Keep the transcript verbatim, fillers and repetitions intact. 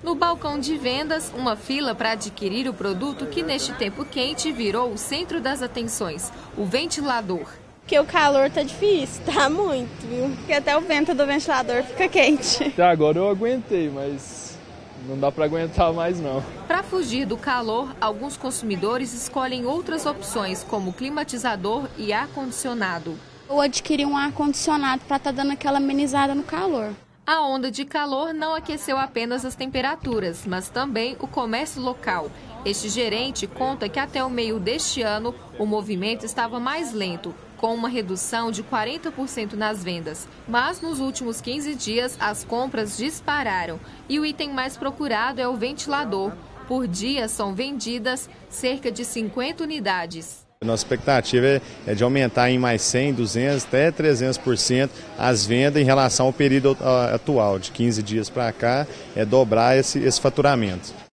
No balcão de vendas, uma fila para adquirir o produto que neste tempo quente virou o centro das atenções, o ventilador. Porque o calor tá difícil, tá muito, viu? Porque até o vento do ventilador fica quente. Até agora eu aguentei, mas não dá para aguentar mais não. Para fugir do calor, alguns consumidores escolhem outras opções, como climatizador e ar-condicionado. Eu adquiri um ar-condicionado para estar dando aquela amenizada no calor. A onda de calor não aqueceu apenas as temperaturas, mas também o comércio local. Este gerente conta que até o meio deste ano o movimento estava mais lento, com uma redução de quarenta por cento nas vendas. Mas nos últimos quinze dias as compras dispararam e o item mais procurado é o ventilador. Por dia são vendidas cerca de cinquenta unidades. Nossa expectativa é de aumentar em mais cem, duzentos, até trezentos por cento as vendas em relação ao período atual, de quinze dias para cá, é dobrar esse, esse faturamento.